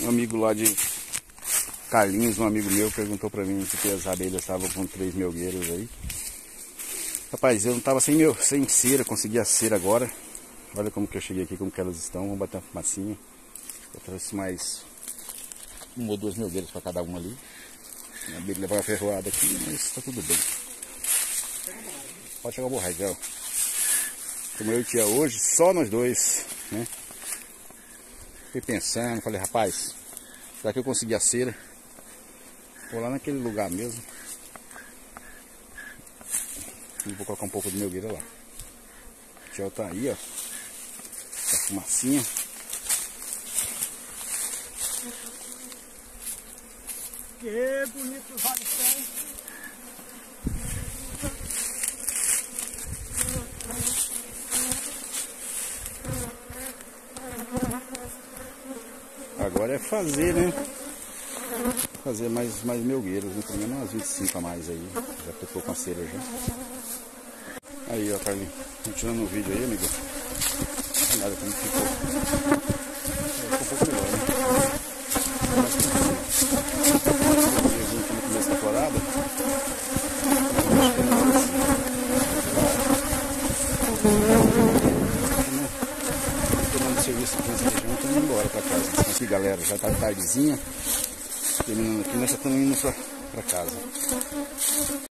Um amigo lá de Carlinhos, um amigo meu, perguntou pra mim porque as abelhas estavam com 3 melgueiros aí. Rapaz, eu não tava sem cera, consegui a cera agora. Olha como que eu cheguei aqui, como que elas estão. Vamos bater uma fumacinha. Eu trouxe mais 1 ou 2 melgueiras para cada uma ali. A abelha levar a ferroada aqui, mas tá tudo bem. Pode chegar o borragão. Como eu e tia hoje, só nós dois, né? Fiquei pensando, falei, rapaz, será que eu consegui a cera? Vou lá naquele lugar mesmo. E vou colocar um pouco de melgueira lá. O tia tá aí, ó. A fumacinha. Que bonito os olhos tem. Agora é fazer, né? Fazer mais melgueiras, né? Pelo menos umas 25 a mais aí. Já que eu tô com a cera já. Aí, ó, Carlinhos. Continuando o vídeo aí, amigo. Olha nada como ficou. Ficou um pouco melhor, né? Aqui no começo da florada. Terminando o serviço aqui nessa região, estamos indo embora pra casa. Aqui, galera, já tá tardezinha. Terminando aqui, nós já estamos indo pra casa.